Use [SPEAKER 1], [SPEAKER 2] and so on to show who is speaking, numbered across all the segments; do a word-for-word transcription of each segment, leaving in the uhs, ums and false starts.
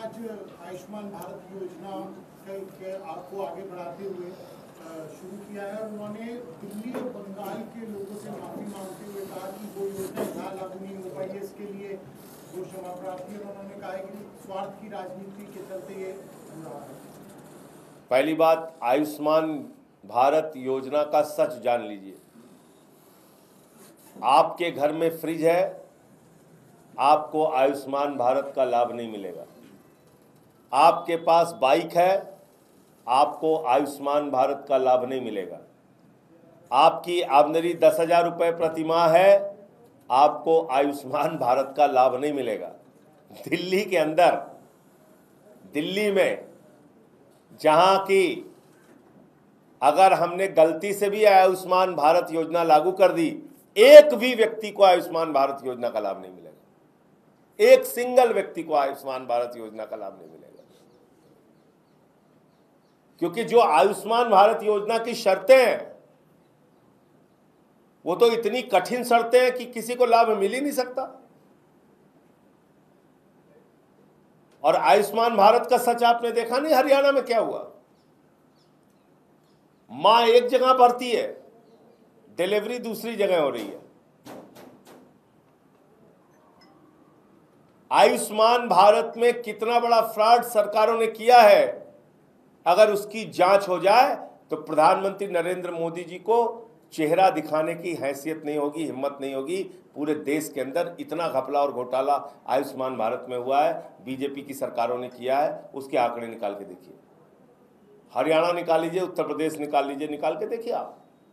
[SPEAKER 1] आज आयुष्मान भारत योजना के, के आपको आगे बढ़ाते हुए शुरू किया है। उन्होंने दिल्ली और बंगाल के लोगों से माफी मांगते हुए कहा कि वो योजना यहाँ लागू नहीं हो पाई है, इसके लिए वो क्षमा प्रार्थी। और उन्होंने कहा है कि स्वार्थ की राजनीति के चलते ये रहा है।
[SPEAKER 2] पहली बात, आयुष्मान भारत योजना का सच जान लीजिए। आपके घर में फ्रिज है, आपको आयुष्मान भारत का लाभ नहीं मिलेगा। आपके पास बाइक है, आपको आयुष्मान भारत का लाभ नहीं मिलेगा। आपकी आमदनी दस हजार रुपये प्रति माह है, आपको आयुष्मान भारत का लाभ नहीं मिलेगा। दिल्ली के अंदर, दिल्ली में जहां की अगर हमने गलती से भी आयुष्मान भारत योजना लागू कर दी, एक भी व्यक्ति को आयुष्मान भारत योजना का लाभ नहीं मिलेगा। एक सिंगल व्यक्ति को आयुष्मान भारत योजना का लाभ नहीं मिलेगा, क्योंकि जो आयुष्मान भारत योजना की शर्तें हैं वो तो इतनी कठिन शर्तें हैं कि किसी को लाभ मिल ही नहीं सकता। और आयुष्मान भारत का सच आपने देखा नहीं, हरियाणा में क्या हुआ। मां एक जगह भर्ती है, डिलीवरी दूसरी जगह हो रही है। आयुष्मान भारत में कितना बड़ा फ्रॉड सरकारों ने किया है, अगर उसकी जांच हो जाए तो प्रधानमंत्री नरेंद्र मोदी जी को चेहरा दिखाने की हैसियत नहीं होगी, हिम्मत नहीं होगी। पूरे देश के अंदर इतना घपला और घोटाला आयुष्मान भारत में हुआ है, बीजेपी की सरकारों ने किया है। उसके आंकड़े निकाल के देखिए, हरियाणा निकाल लीजिए, उत्तर प्रदेश निकाल लीजिए, निकाल के देखिए आप।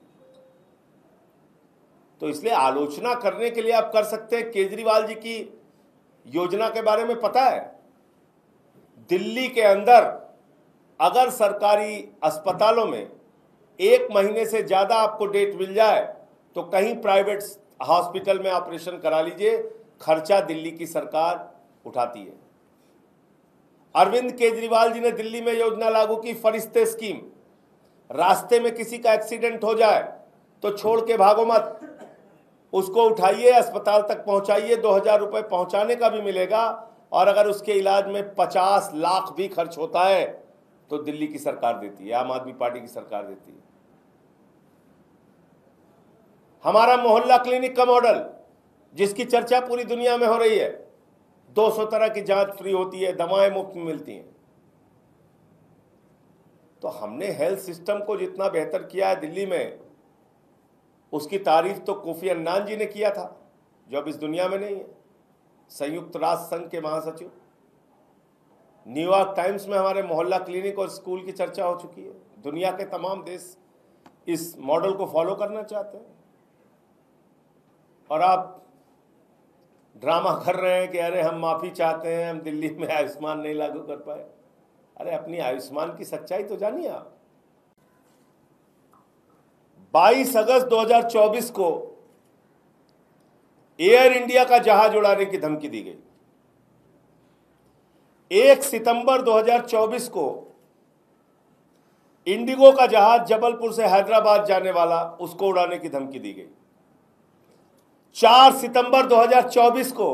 [SPEAKER 2] तो इसलिए आलोचना करने के लिए आप कर सकते हैं। केजरीवाल जी की योजना के बारे में पता है, दिल्ली के अंदर अगर सरकारी अस्पतालों में एक महीने से ज्यादा आपको डेट मिल जाए तो कहीं प्राइवेट हॉस्पिटल में ऑपरेशन करा लीजिए, खर्चा दिल्ली की सरकार उठाती है। अरविंद केजरीवाल जी ने दिल्ली में योजना लागू की, फरिश्ते स्कीम। रास्ते में किसी का एक्सीडेंट हो जाए तो छोड़ के भागो मत, उसको उठाइए, अस्पताल तक पहुंचाइए, दो हजार रुपए पहुंचाने का भी मिलेगा। और अगर उसके इलाज में पचास लाख भी खर्च होता है तो दिल्ली की सरकार देती है, आम आदमी पार्टी की सरकार देती है। हमारा मोहल्ला क्लिनिक का मॉडल, जिसकी चर्चा पूरी दुनिया में हो रही है, दो सौ तरह की जांच फ्री होती है, दवाएं मुफ्त में मिलती हैं। तो हमने हेल्थ सिस्टम को जितना बेहतर किया है दिल्ली में, उसकी तारीफ तो कोफी अन्नान जी ने किया था, जो अब इस दुनिया में नहीं है, संयुक्त राष्ट्र संघ के महासचिव। न्यूयॉर्क टाइम्स में हमारे मोहल्ला क्लिनिक और स्कूल की चर्चा हो चुकी है। दुनिया के तमाम देश इस मॉडल को फॉलो करना चाहते हैं। और आप ड्रामा कर रहे हैं कि अरे हम माफी चाहते हैं, हम दिल्ली में आयुष्मान नहीं लागू कर पाए। अरे अपनी आयुष्मान की सच्चाई तो जानिए आप। बाईस अगस्त दो हज़ार चौबीस को एयर इंडिया का जहाज उड़ाने की धमकी दी गई। एक सितंबर दो हज़ार चौबीस को इंडिगो का जहाज जबलपुर से हैदराबाद जाने वाला, उसको उड़ाने की धमकी दी गई। चार सितंबर दो हज़ार चौबीस को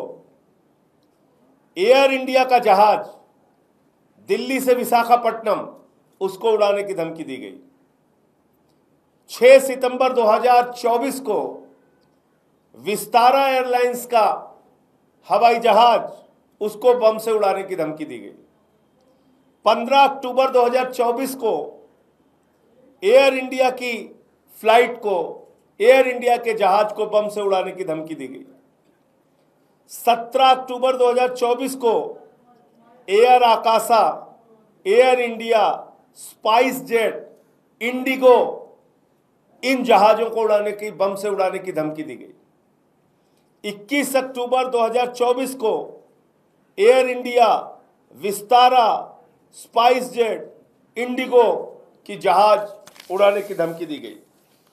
[SPEAKER 2] एयर इंडिया का जहाज दिल्ली से विशाखापट्टनम, उसको उड़ाने की धमकी दी गई। छह सितंबर दो हज़ार चौबीस को विस्तारा एयरलाइंस का हवाई जहाज, उसको बम से उड़ाने की धमकी दी गई। पंद्रह अक्टूबर दो हज़ार चौबीस को एयर इंडिया की फ्लाइट को, एयर इंडिया के जहाज को बम से उड़ाने की धमकी दी गई। सत्रह अक्टूबर दो हज़ार चौबीस को Air Akasa, Air India, SpiceJet, IndiGo, इन जहाजों को उड़ाने की, बम से उड़ाने की धमकी दी गई। इक्कीस अक्टूबर दो हज़ार चौबीस को Air India, Vistara, SpiceJet, IndiGo की जहाज उड़ाने की धमकी दी गई।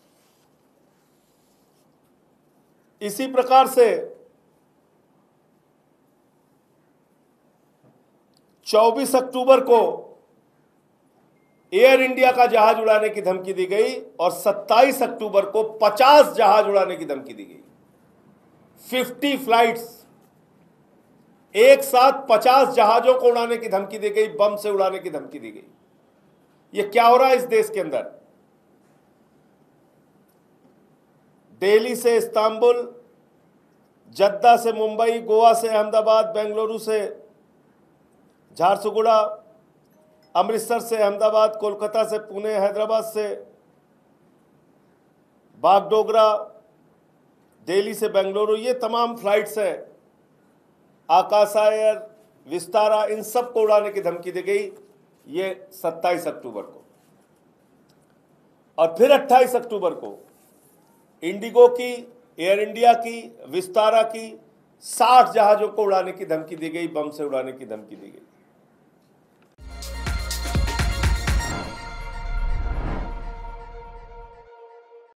[SPEAKER 2] इसी प्रकार से चौबीस अक्टूबर को एयर इंडिया का जहाज उड़ाने की धमकी दी गई और सत्ताईस अक्टूबर को पचास जहाज उड़ाने की धमकी दी गई। पचास फ्लाइट्स एक साथ पचास जहाजों को उड़ाने की धमकी दी गई, बम से उड़ाने की धमकी दी गई। यह क्या हो रहा है इस देश के अंदर? दिल्ली से इस्तांबुल, जद्दा से मुंबई, गोवा से अहमदाबाद, बेंगलुरु से झारसुगुड़ा, अमृतसर से अहमदाबाद, कोलकाता से पुणे, हैदराबाद से बागडोगरा, दिल्ली से बेंगलुरु, ये तमाम फ्लाइट्स हैं। आकाशा एयर, विस्तारा, इन सब को उड़ाने की धमकी दी गई, ये सत्ताईस अक्टूबर को। और फिर अट्ठाईस अक्टूबर को इंडिगो की, एयर इंडिया की, विस्तारा की साठ जहाजों को उड़ाने की धमकी दी गई, बम से उड़ाने की धमकी दी गई।